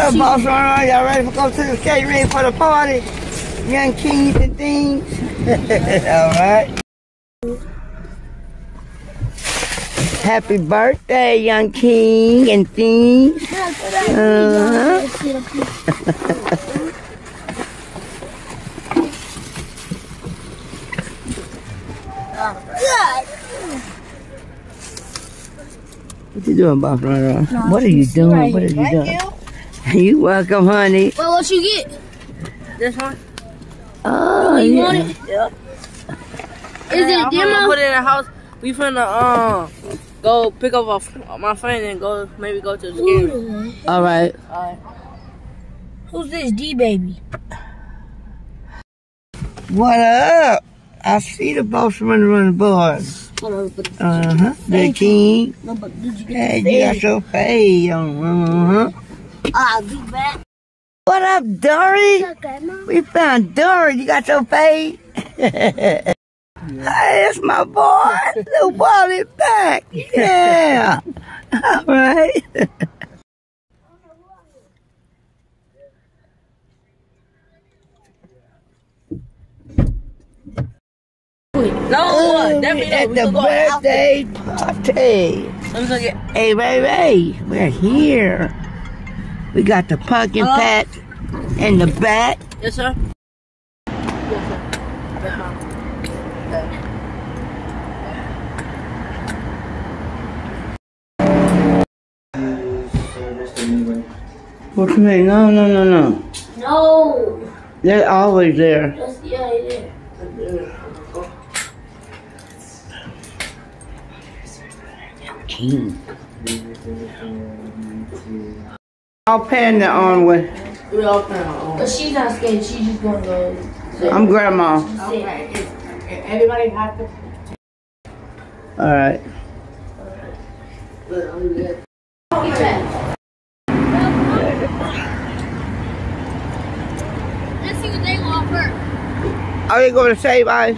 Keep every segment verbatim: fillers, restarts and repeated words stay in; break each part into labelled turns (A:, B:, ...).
A: up, boss runner? Y'all ready to go to the skate ring for the party? Young kings and things. All right. Happy birthday, young king and things. Uh-huh. What you doing, boss runner? No, what are you doing? Right what are you Thank doing? You. You welcome, honey.
B: Well, what you get? This one.
A: Oh,
B: you
A: yeah.
B: want it?
C: Yep.
B: Is it
C: I'm
B: demo?
C: gonna put it in the house. We finna um go pick up a, my friend and go maybe go to the game.
A: All right.
C: All right.
B: Who's this D baby?
A: What up? I see the boss running on the board. Uh huh. The king.
B: No, but did you get
A: Hey,
B: the
A: you got your fade on. Uh huh.
B: I'll be back.
A: What up, Dory?
B: Okay, Mom.
A: We found Dory. You got your fade? Hey, that's my boy. Little Wally back. Yeah. All right.
C: No, what? That means
A: At
C: we
A: the
C: can go
A: birthday party.
C: I'm gonna get.
A: Hey, Ray Ray, we're here. We got the pumpkin
C: Hello?
A: patch in the back.
C: Yes, sir. Yes, sir. Yes, ma'am.
A: What you mean? No, no, no, no.
B: No.
A: They're always there.
B: That's, yeah, it is.
A: King. I'll pan the on with.
C: We all plan on.
B: But she's not scared. She's just gonna go.
A: I'm grandma.
C: Okay. Everybody have to.
A: All right.
B: Let's see what they want first.
A: Are you going to save eyes?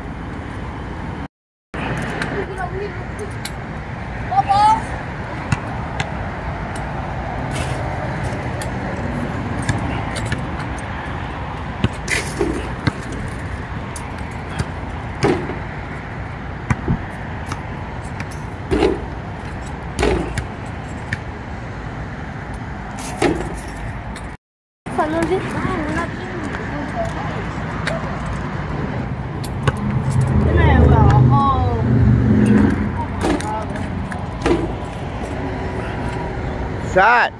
A: Shot.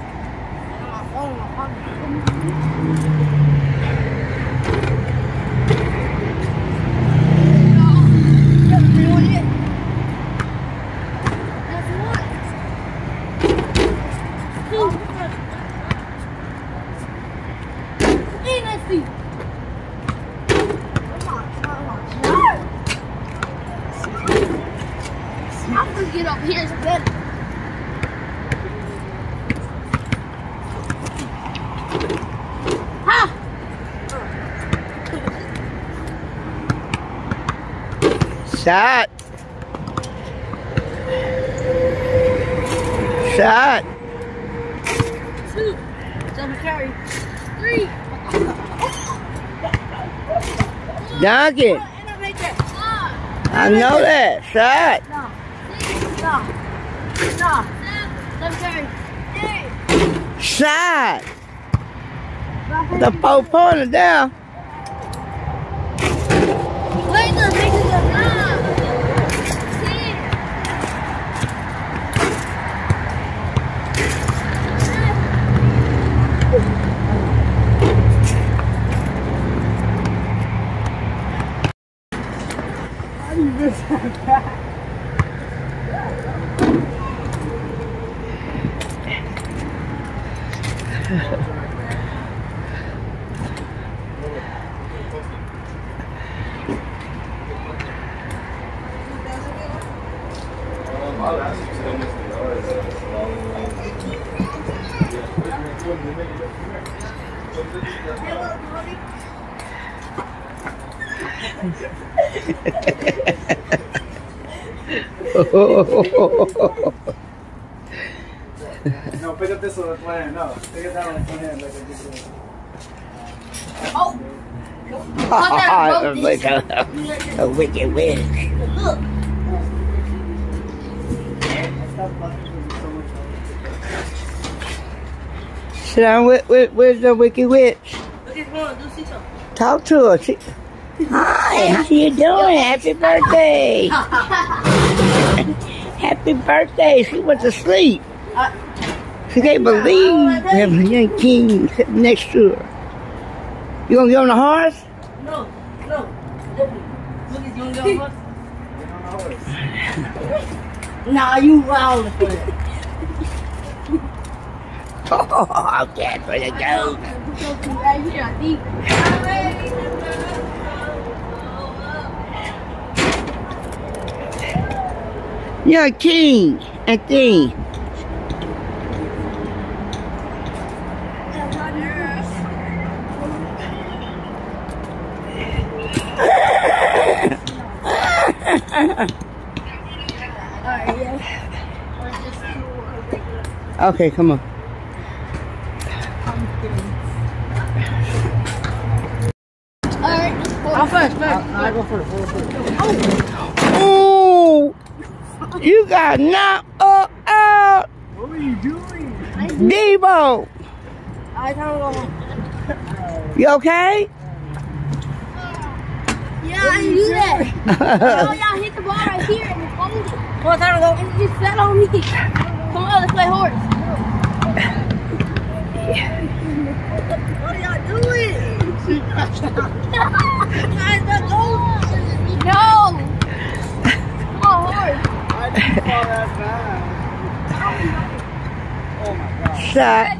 B: I'm gonna get up here. It's better. Ha!
A: Shot. Shot.
B: Two. Double carry. Three.
A: Dunk it. I know that. Shot.
B: No. Six. No. No. Seven. Double carry. Eight.
A: Shot. The four pointer down.
B: Wait the make it go nine. Ten.
C: How do you miss that?
D: No, pick up this one and play. No, pick it down and play it like I just did.
B: Oh.
A: Oh, look at a wicked witch.
B: Look.
A: Sit down with, with, with the wicked witch.
C: Look at one. Do see something.
A: Talk to her. She, hi, how you doing? Happy birthday. Happy birthday. She went to sleep. She can't believe we have a young king sitting next to her. You gonna get on the horse?
C: No, no. Look, is you gonna get on the horse? Nah, you round for it.
A: Oh, I can't for the goat.
B: Right here, I think.
A: You're a king, I think. Okay, come on.
C: I'm first, first. I go first.
A: Oh, you got knocked up out.
D: What are you doing?
A: Debo,
C: I time to go home.
A: you okay?
B: Yeah, I didn't do that. Oh, y'all hit the ball right here and it folded.
C: What time to go?
B: And it just fell on me. Come on, let's play horse. What are y'all doing? Guys, let's go. No. Come on, horse.
D: I didn't fall that fast. Oh my god.
A: Shot.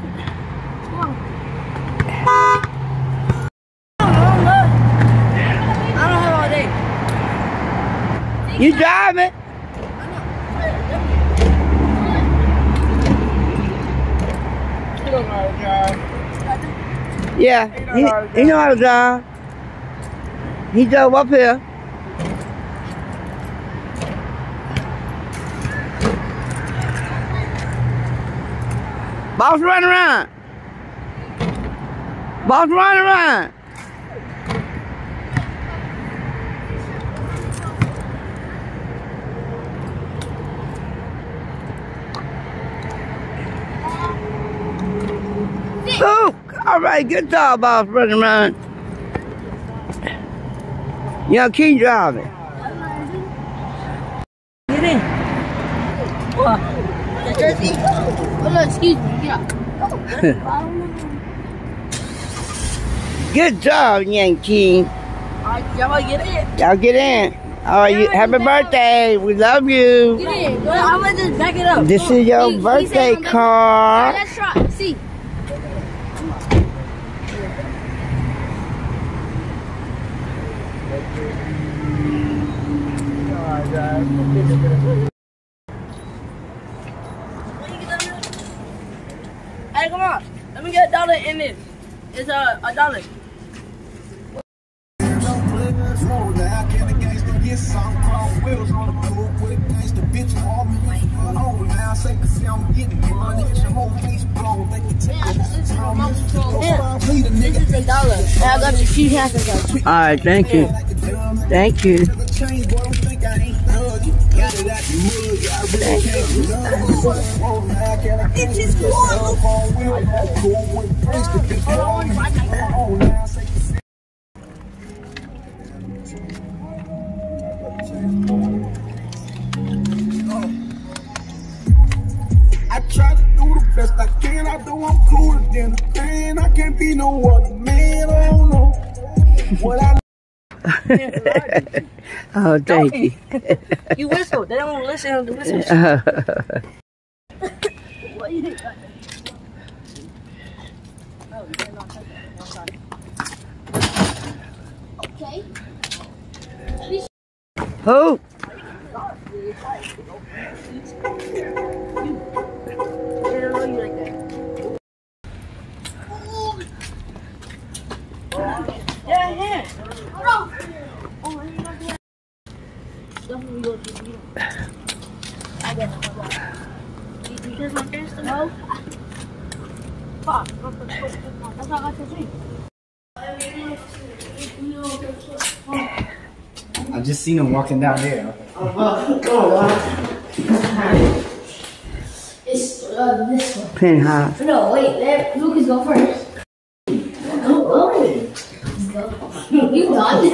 C: I don't have all day.
A: You driving?
D: You don't know how to drive.
A: Yeah, he, he know how to drive. He drove up here. Boss run around. Boss run around. Oh, all right, good job, boss running around. Young King driving.
C: Get in. What?
B: The jersey. Oh, no, excuse me. Get up.
A: Good job, Young King.
C: Alright, y'all want to get in?
A: Y'all get in. All right, you, happy birthday. We love you.
C: Get in. I'm going to just back it up.
A: This is your
B: He- he
A: birthday
B: said-
A: card.
B: Let's try. See.
C: Hey, come on. Let me get a dollar in this. It's a, a dollar. This is a dollar. And I got the shoe half of
A: All right, thank you. Thank you.
B: It is
E: I try to do the best I can. I know I'm cooler than a fan. I can't be no other man. I don't know what I.
A: Oh, thank you.
C: You whistle. They don't listen to the whistles.
B: What you think? Okay.
A: Who?
C: They don't know you like that. Yeah, yeah.
B: Hold on.
C: Definitely go to the I got it.
B: Because my parents don't know. Fuck. That's all I got to say.
D: I just seen him walking down there.
B: It's uh, this one.
A: Penthouse.
B: No, wait. Let Lucas go first. Go, go. Let's go. You done?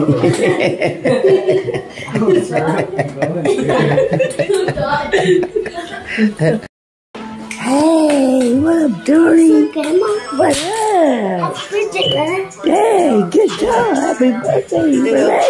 B: You done?
A: Hey, what up, Dory? What up?
B: Happy birthday, man.
A: Hey, good job. Happy birthday, right?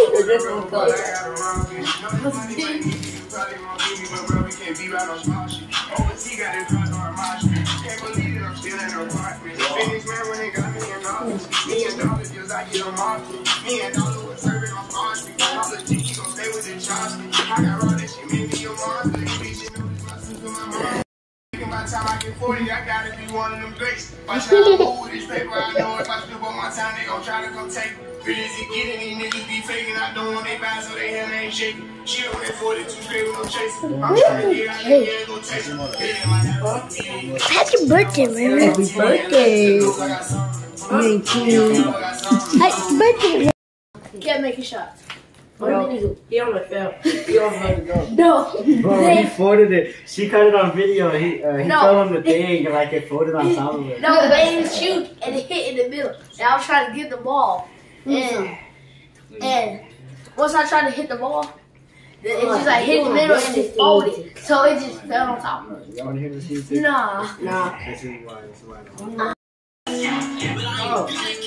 E: By the time I get forty, I gotta be one of them greats. Watch how I move with this paper, I know if I slip on my time, they gon' try to come take it. Really easy getting, these niggas be faking. I don't want they bad, so they hand ain't shaking. She don't want forty-two straight with no chasing. I'm trying to get out there, yeah, go chase them.
B: Happy birthday, man.
A: Happy birthday. Thank you. Happy birthday.
B: You can't make a shot.
C: Bro, he almost fell. He almost let it go.
B: No.
D: Bro, he folded it. She cut it on video. He uh, he
B: No.
D: fell on the thing and like it folded on top of it.
B: No, they didn't shoot and it hit in the middle. And I was trying to get the ball. And, and once I tried to hit the ball, it just like hit the middle and it folded. So it just fell on top of it.
D: You want to hear this here too?
B: Nah.
C: Nah.
D: This is why. This is why.
C: Oh.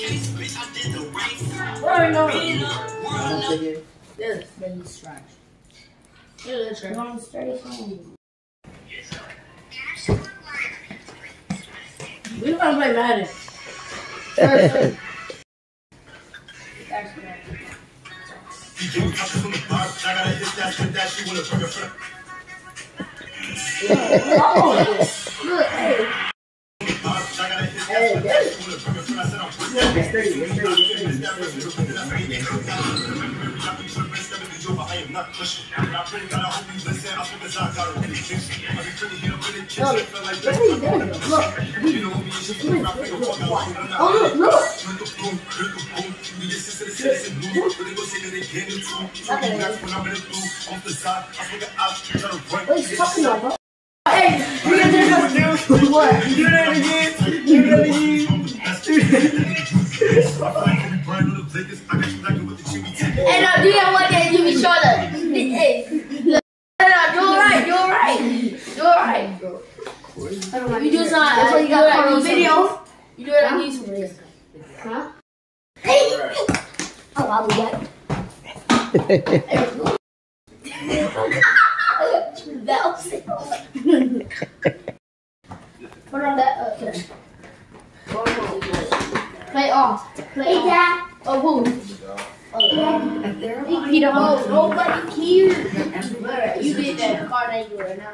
C: What are we doing?
D: I don't think it.
C: This. Then it's trash.
B: Yeah, that's right.
C: Long story song. We don't want to play Madden.
B: Look, hey.
C: Hey, yes.
B: Oh, look, look. What are you talking about? Hey, you gonna do what?
D: You know it again. You know it again.
B: Hey, no, do that one day, give me shoulder. Hey, look. No, no, do it right, do it right. Do it right. You do some, that's what you got on video. You do it on YouTube. Huh? Hey! Oh, I'll do that. That was it. Put on that. Uh, okay. Play off. Play hey, Dad. Oh, who? Oh, Peter, oh, nobody cares. You did that card that you were now.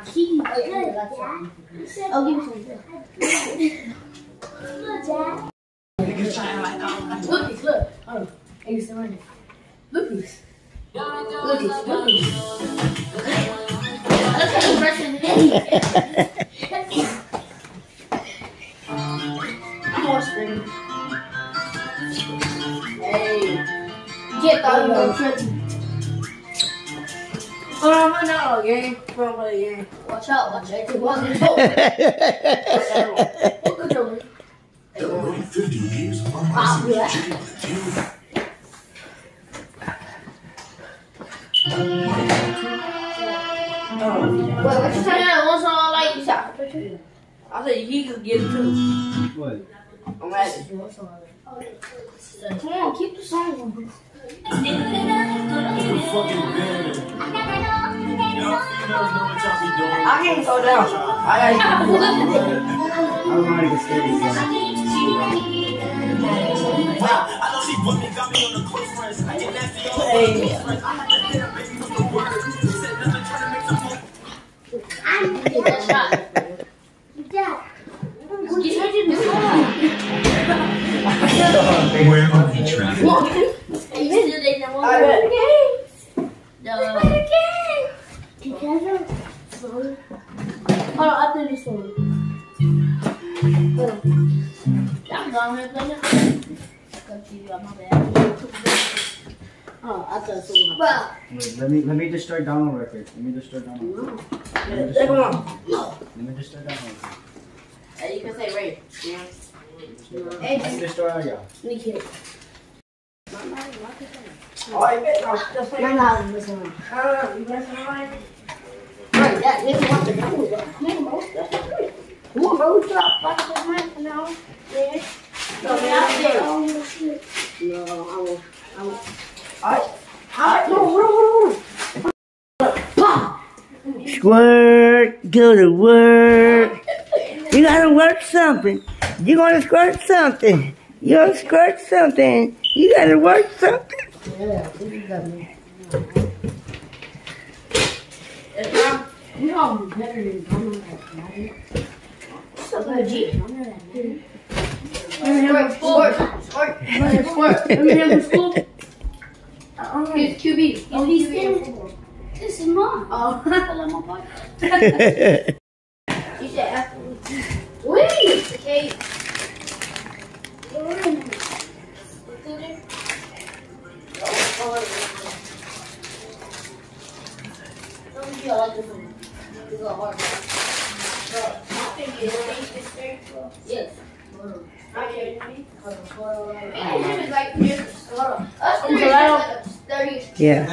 B: Oh, give me some. Look, look. Oh, I used to run it. Look, look. Look, look, look. Look how you brushing it in. I'm more screaming. Hey. Get that one, Trenton.
C: Oh, I'm not out again. Bro, play again.
B: Watch out, watch out. Walk it over. Wow, yeah. Wait, what you saying? What's on like this out?
C: I said he could get it too.
D: What?
C: I'm at it.
B: Come on, keep the song on.
C: I can't go down. I gotta
D: I don't know how to get started.
B: Get that shot. Dad, you charging the phone.
F: Where are we traveling?
B: Hey, you still didn't know what we're doing. No. Together. Hold on, up there. do this one. Hold on. I'm going to play now. My bad.
C: Oh, I thought it was.
B: Well,
D: Wait, let me let me just start download record. Let me just start download. Let me just
C: Take
D: start
C: them
D: download.
C: off.
D: Let me just start download.
C: Hey, you can say Ray. Yeah.
B: hey,
D: Let me just start out, y'all.
B: me kid.
C: Oh, you bet. No, just play.
B: I'm not listening.
C: Uh, you messing around?
B: Right, that nigga wants to go with that. Nigga, bro, that's not good. Who knows what fuck is mine now? Yeah. So, yeah, I'm there. Oh, shit.
C: No, I won't. I won't. Alright. Alright, no, hold on, hold on.
A: Squirt, go to work. You gotta work something. You gonna squirt something. You gonna squirt something. You gotta work something.
B: Yeah, this is got me. You know I'm better than Donald at Madden. What's up, G? Let me have a sport. Sport. Sport. Let me have a school. He's Q B. Oh, he's in. This is mom. Oh, I love my boy. You said after. Wait. Okay. You're in. What's in there? Oh, don't you like this one? This is a hard one. Yes. Right here. It's like us three is like thirty.
A: Yeah.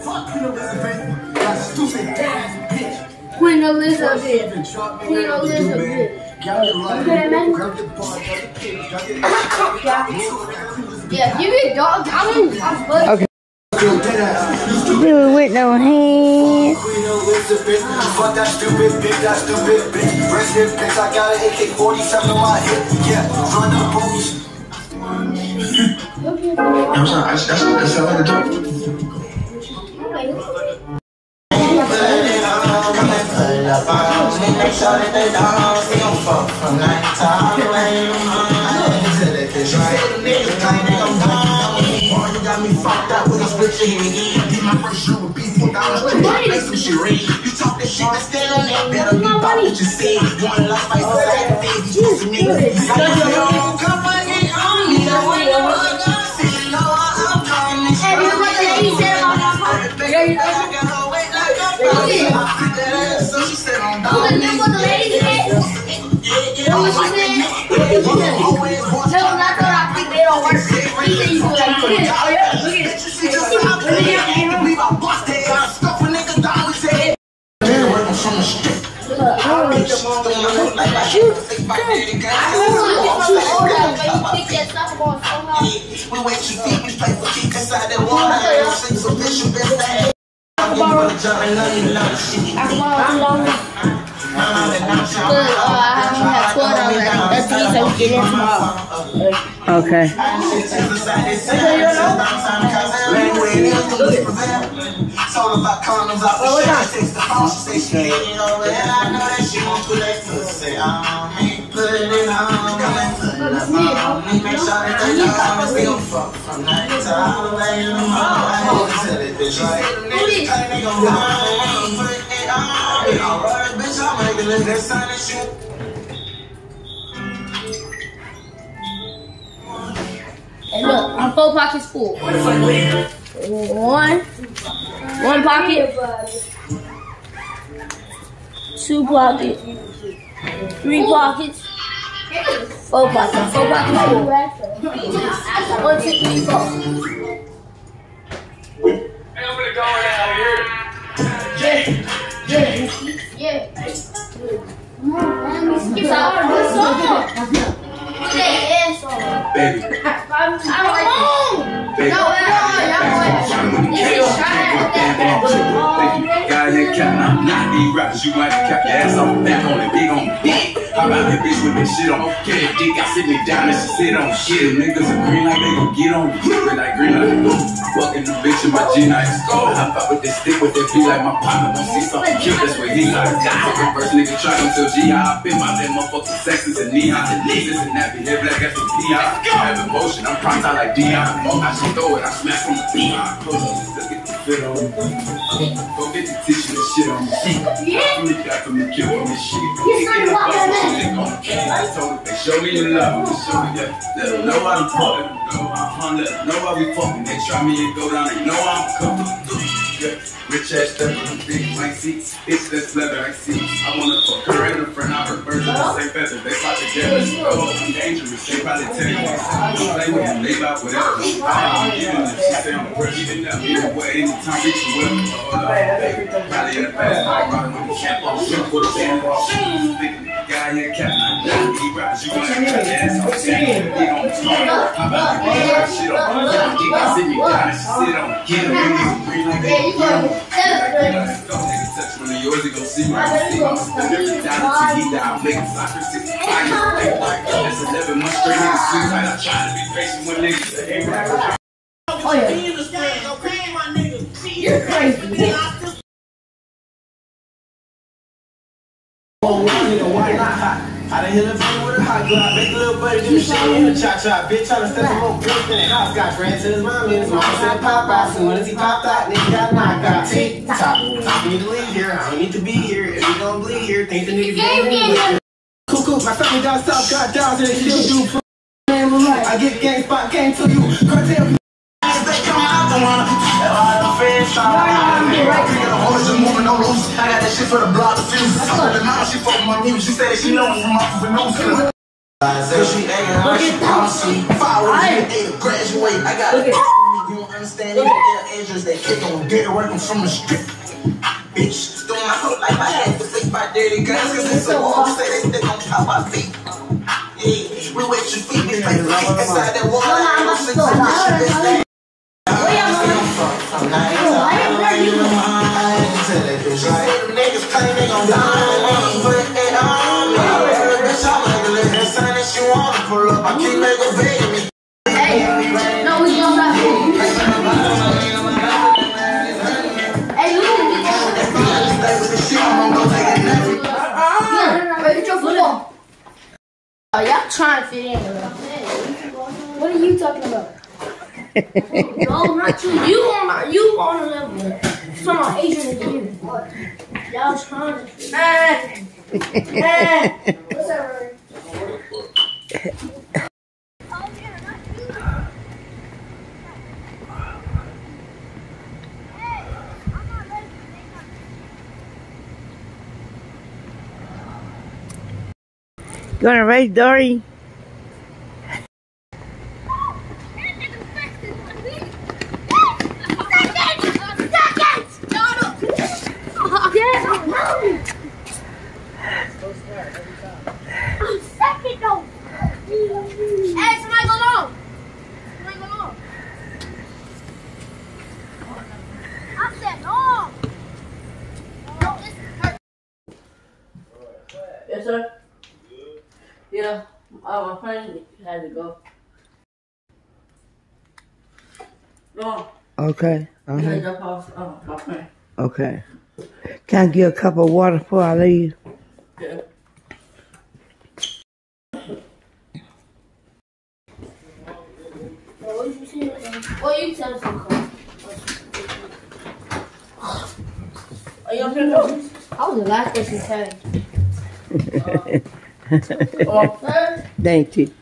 B: Queen Elizabeth. Queen Elizabeth. Okay, man. Yeah, give me a dog. I'm I'm
A: Okay. Do it with no hands.
E: Queen Elizabeth, fuck that stupid bitch, that stupid bitch. Rest hip bitch, I got an A K forty-seven on my hip. Yeah, run up homies. I'm sorry, that's that's that's how I do. Got me fucked up with a split chicken again. Get my first show with beef four dollars. Make some shit rain. You talk that shit, but still on that. Better be about what you say. One life, my side, baby. You some niggas. I got your own company on me. I want to work. See, no, I'm coming.
B: Hey, you know what the lady said about my phone?
E: So she said, I'm
B: You know what the lady said? You know what she said? No, not that I think they don't work. She said you do like this. Oh, yeah, look at it.
E: We wait to feet, we play for keep inside that water. So bitch, you best that. I'm gonna jump and love you, love shit.
B: I'm long. Good, uh, I have twelve dollars. That's me, so we get in tomorrow.
A: Okay.
E: Told about condoms out the shit. Takes the phone, she say she ain't you know that. I know that she won't put that pussy on me. Put it in on me. Make sure that they know I'm still fuck from night to all the way in the morning. I tell it bitch like, they gon' put it on me. Alright, bitch, I'm making it that sign and shit.
B: Hey, look, I'm four pockets full. One, one pocket, two pockets, three pockets, four pockets, four pockets full. One, two, three, four.
G: Hey, I'm gonna go out here.
B: Yeah, yeah, yeah. Come on, man. It's all good song. Look at that ass on.
G: Baby.
B: I don't like this. No, no, no, this is trying to
G: Got here counting, I'm not these rappers. You might cap your ass on back on it, big on dick. How about that bitch with that shit on? Get that dick, I sit me down and she sit on shit. Niggas are green like they gon' get on you. Red like green like fucking the bitch in my G nine. Go hop out with this stick with that beat like my partner. Don't see something cute, that's what he like. Take a first nigga try until G I. I been my damn motherfucking sexes and neon. The niggas and that be head black as the P I. I have emotion, I'm prime time like Dion. I should throw it, I smash from the Dion. fit on me. Go get the tissue and shit on me.
B: Yeah.
G: You got from the kill from the shit.
B: He's not walking
G: I told them, they show me your love, they show me that. Let them know how to fuck, let them know how let them know how we fucking. They try me and go down, they know I'm coming. Yeah. Rich ass stuff with them big white seats. It's this leather I see. I wanna fuck her and her friend. I heard birds of the same feather. They fly together. Oh, I'm dangerous. They probably tell you don't play with them. They about whatever. I ain't getting them. She say I'm a person. Even up. Either way, anytime reach you well. Hold up, baby. Probably in the past. I ride with the camp on. Shoot for the sand. Guy here, cat. He raps. You gonna have to ass on sand. He gon' talk. I'm about to get her shit on. I'm kicking, sit me down. She sit on. Get him. Niggas green like they. Touch one of yours, you gon' see my receipt. Every dollar to he down, making soccer sixty-five. That's eleven months straight niggas suicide. I try to be patient when niggas say, hey,
B: Oh yeah. You're crazy.
H: Oh, nigga, why not? I done hit a bitch with a hot glove. Make a little buddy do the shit in the cha-cha. Bitch tryna set some more bitch in the house. Got ran to his mom and his mama said pop out. Soon as he popped out, nigga got knocked out. Tick tock. I need to leave here. I don't need to be here. If we gon' bleed here, think the niggas gon' bleed. Cool, cool. My family down south got down and they still do for I get gang spot, came to you. Cartel. I got that shit for the block to fuse. I told her mama she fucked my music. She said she know me from off of a nose. Cause she ain't how she promised me. Five years eight graduate. I got it. You don't understand it. Their angels that kick on dead working from the street. Bitch, doing my whole life. I had to think about dirty guns. Cause they so hard to say they stick on top of my feet. Yeah, we wet your feet. Bitch, like feet inside that water. I don't six bitch. I'm not even she said them niggas claim they gon' die. Put it on me. Bitch, I'm like a little son that she wanna pull up. I keep making baby.
B: Hey, no, we don't have food. Hey, look at me. Get your foot off. Oh, y'all trying to fit in. What are you talking about? No, not you. You on you on a level. Some of Asian again. Y'all trying to fit in. What's that word?
A: You wanna race Dory?
B: Second though. Hey, somebody go long. Somebody go long. I said no. No, this hurt.
C: Yes, sir. Yeah. Oh, my friend had to go. Go on.
A: Okay.
C: Uh-huh.
A: Uh-huh.
C: Off, uh, my friend.
A: Okay. Can I get a cup of water before I leave?
C: Yeah.
B: What did you say? Oh, you tell us something.
C: Are you okay? No.
B: I was the last person said.
C: Uh, oh,
A: Thank you.